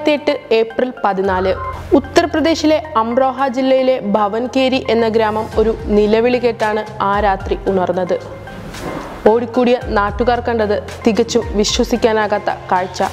2008 April 14 ഉത്തർപ്രദേശിലെ അംറോഹ ജില്ലയിലെ ഭവൻകേരി എന്ന ഗ്രാമം ഒരു നിലവിളി കേട്ടാണ് ആ രാത്രി ഉണർന്നത്. ഓടിക്കൂടിയ നാട്ടുകാർ കണ്ടത് തികച്ചും വിശ്വസിക്കാനാകാത്ത കാഴ്ച.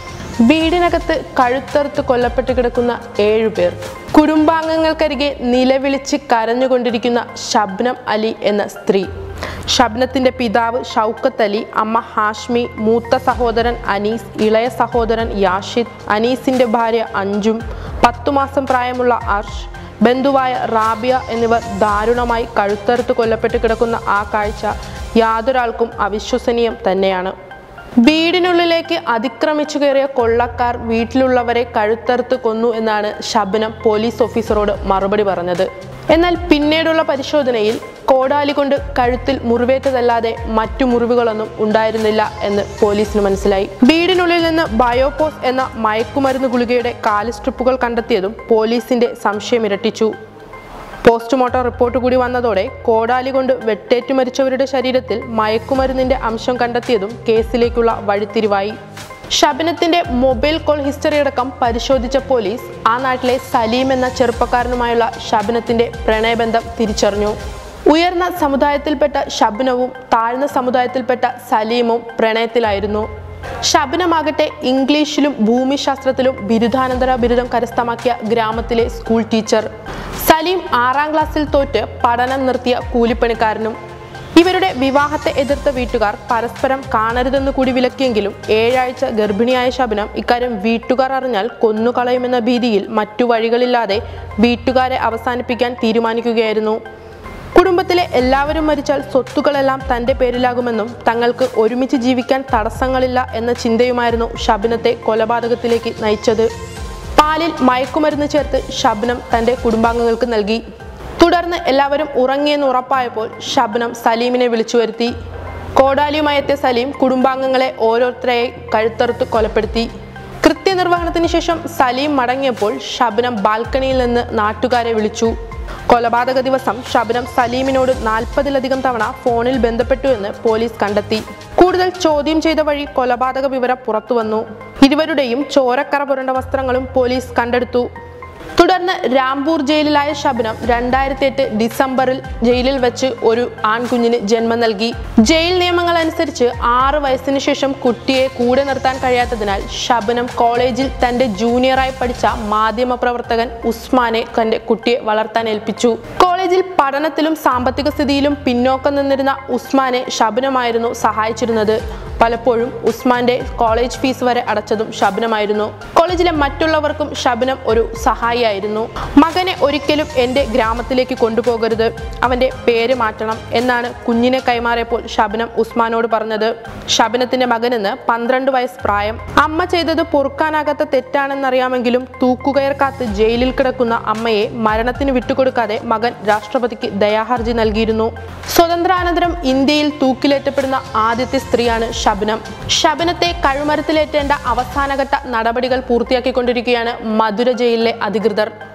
വീടിനകത്ത് കഴുത്തറുത്ത് കൊല്ലപ്പെട്ട് കിടക്കുന്ന 7 പേർ. കുടുംബാംഗങ്ങൾക്കരികെ നിലവിളിച്ച് കരഞ്ഞുകൊണ്ടിരിക്കുന്ന ഷബ്നം അലി എന്ന സ്ത്രീ. ഷബ്നത്തിന്റെ പിതാവ് ഷൗക്കത്ത് അലി, അമ്മ ഹാഷ്മി, മൂത്ത സഹോദരൻ അനീസ്, ഇളയ സഹോദരൻ യാഷിദ്, അനീസിന്റെ ഭാര്യ അഞ്ജും, 10 മാസം പ്രായമുള്ള അർഷ്, ബന്ധുവായ റാബിയ എന്നിവർ ദാരുണമായി കഴുത്തറുത്ത് കൊല്ലപ്പെട്ട് കിടക്കുന്ന ആ കാഴ്ച യാതൊരാൾക്കും അവിശ്വസനീയം തന്നെയാണ്. വീടിനുള്ളിലേക്ക് അതിക്രമിച്ചു കയറിയ കൊള്ളക്കാർ വീട്ടിലുള്ളവരെ കഴുത്തറുത്ത് കൊന്നു എന്നാണ് ഷബ്നം പോലീസ് ഓഫീസറോട് മറുപടി പറഞ്ഞത്. എന്നാൽ പിന്നീടുള്ള പരിശോധനയിൽ കോടാലി കൊണ്ട് കഴുത്തിൽ മുറിവേറ്റതല്ലാതെ മറ്റു മുറിവുകളൊന്നും ഉണ്ടായിരുന്നില്ല എന്ന് പോലീസിന് മനസ്സിലായി. വീടിനുള്ളിൽ നിന്ന് ബയോപോസ് എന്ന മയക്കുമരുന്ന് ഗുളികയുടെ കാല് സ്ട്രിപ്പുകൾ കണ്ടെത്തിയതും പോലീസിന്റെ സംശയം ഇരട്ടിച്ചു. പോസ്റ്റ്മോർട്ടം റിപ്പോർട്ട് കൂടി വന്നതോടെ കോടാലി കൊണ്ട് വെട്ടേറ്റു മരിച്ചവരുടെ ശരീരത്തിൽ മയക്കുമരുന്നിന്റെ അംശം കണ്ടെത്തിയതും കേസിലേക്കുള്ള വഴിത്തിരിവായി. ഷബ്നത്തിന്റെ മൊബൈൽ കോൾ ഹിസ്റ്ററി അടക്കം പരിശോധിച്ച പോലീസ് ആ നാട്ടിലെ സലീം എന്ന ചെറുപ്പക്കാരനുമായുള്ള ഷബ്നത്തിന്റെ പ്രണയബന്ധം തിരിച്ചറിഞ്ഞു. ഉയർന്ന സമുദായത്തിൽപ്പെട്ട ഷബ്നവും താഴ്ന്ന സമുദായത്തിൽപ്പെട്ട സലീമും പ്രണയത്തിലായിരുന്നു. ഷബ്നമാകട്ടെ ഇംഗ്ലീഷിലും ഭൂമിശാസ്ത്രത്തിലും ബിരുദാനന്തര ബിരുദം കരസ്ഥമാക്കിയ ഗ്രാമത്തിലെ സ്കൂൾ ടീച്ചർ. സലീം 6ാം ക്ലാസ്സിൽ തോറ്റ് പഠനം നിർത്തിയ കൂലിപ്പണിക്കാരനും. ഇവരുടെ വിവാഹത്തെ എതിർത്ത വീട്ടുകാർ പരസ്പരം കാണരുതെന്ന് കൂടി വിലക്കിയെങ്കിലും 7 ആഴ്ച ഗർഭിണിയായ ഷബ്നം ഇക്കാര്യം വീട്ടുകാർ അറിഞ്ഞാൽ കൊന്നുകളയുമെന്ന ഭീതിയിൽ മറ്റു വഴികളില്ലാതെ വീട്ടുകാരെ അവസാനിപ്പിക്കാൻ തീരുമാനിക്കുകയായിരുന്നു. കുടുംബത്തിലെ എല്ലാവരും മരിച്ചാൽ സ്വത്തുക്കളെല്ലാം തൻ്റെ പേരിലാകുമെന്നും തങ്ങൾക്ക് ഒരുമിച്ച് ജീവിക്കാൻ തടസ്സങ്ങളില്ല എന്ന ചിന്തയുമായിരുന്നു ഷബ്നത്തെ കൊലപാതകത്തിലേക്ക് നയിച്ചത്. പാലിൽ മയക്കുമരുന്ന് ചേർത്ത് ഷബ്നം തൻ്റെ കുടുംബാംഗങ്ങൾക്ക് നൽകി. തുടർന്ന് എല്ലാവരും ഉറങ്ങിയെന്ന് ഉറപ്പായപ്പോൾ ഷബ്നം സലീമിനെ വിളിച്ചു വരുത്തി. കോടാലിയുമായി എത്തിയ സലീം കുടുംബാംഗങ്ങളെ ഓരോരുത്തരെയായി കഴുത്തറുത്ത് കൊലപ്പെടുത്തി. കൃത്യനിർവഹണത്തിന് ശേഷം സലീം മടങ്ങിയപ്പോൾ ഷബ്നം ബാൽക്കണിയിൽ നിന്ന് നാട്ടുകാരെ വിളിച്ചു. കൊലപാതക ദിവസം ഷബ്നം സലീമിനോട് 40-ലധികം തവണ ഫോണിൽ ബന്ധപ്പെട്ടു എന്ന് പോലീസ് കണ്ടെത്തി. കൂടുതൽ ചോദ്യം ചെയ്ത വഴി കൊലപാതക വിവരം പുറത്തുവന്നു. ഇരുവരുടെയും ചോരക്കറ പുരണ്ട വസ്ത്രങ്ങളും പോലീസ് കണ്ടെടുത്തു. തുടർന്ന് രാംപൂർ ജയിലിലായ ഷബ്നം 2008 ഡിസംബറിൽ ജയിലിൽ വെച്ച് ഒരു ആൺകുഞ്ഞിന് ജന്മം നൽകി. ജയിൽ നിയമങ്ങൾ അനുസരിച്ച് 6 വയസ്സിന് ശേഷം കുട്ടിയെ കൂടെ നിർത്താൻ കഴിയാത്തതിനാൽ ഷബ്നം കോളേജിൽ തന്റെ ജൂനിയറായി പഠിച്ച മാധ്യമപ്രവർത്തകൻ ഉസ്മാനെ തന്റെ കുട്ടിയെ വളർത്താൻ ഏൽപ്പിച്ചു. കോളേജിൽ പഠനത്തിലും സാമ്പത്തിക സ്ഥിതിയിലും പിന്നോക്കം നിന്നിരുന്ന ഉസ്മാനെ ഷബ്നമായിരുന്നു സഹായിച്ചിരുന്നത്. പലപ്പോഴും ഉസ്മാന്റെ കോളേജ് ഫീസ് വരെ അടച്ചതും ഷബ്നമായിരുന്നു. കോളേജിലെ മറ്റുള്ളവർക്കും ഷബ്നം ഒരു സഹായിയായിരുന്നു. മകനെ ഒരിക്കലും എൻ്റെ ഗ്രാമത്തിലേക്ക് കൊണ്ടുപോകരുത്, അവൻ്റെ പേര് മാറ്റണം എന്നാണ് കുഞ്ഞിനെ കൈമാറിയപ്പോൾ ഷബ്നം ഉസ്മാനോട് പറഞ്ഞത്. ഷബ്നത്തിന്റെ മകനെന്ന് 12 വയസ്സ് പ്രായം. അമ്മ ചെയ്തത് പൊറുക്കാനാകാത്ത തെറ്റാണെന്നറിയാമെങ്കിലും തൂക്കുകയർ കാത്ത് ജയിലിൽ കിടക്കുന്ന അമ്മയെ മരണത്തിന് വിട്ടുകൊടുക്കാതെ മകൻ രാഷ്ട്രപതിക്ക് ദയാഹർജി നൽകിയിരുന്നു. സ്വതന്ത്രാനന്തരം ഇന്ത്യയിൽ തൂക്കിലേറ്റപ്പെടുന്ന ആദ്യത്തെ സ്ത്രീയാണ് ഷബ്നം. ഷബ്നത്തെ കഴുമരത്തിലേറ്റേണ്ട അവസാനഘട്ട നടപടികൾ പൂർത്തിയാക്കിക്കൊണ്ടിരിക്കുകയാണ് മധുര ജയിലിലെ അധികൃതർ.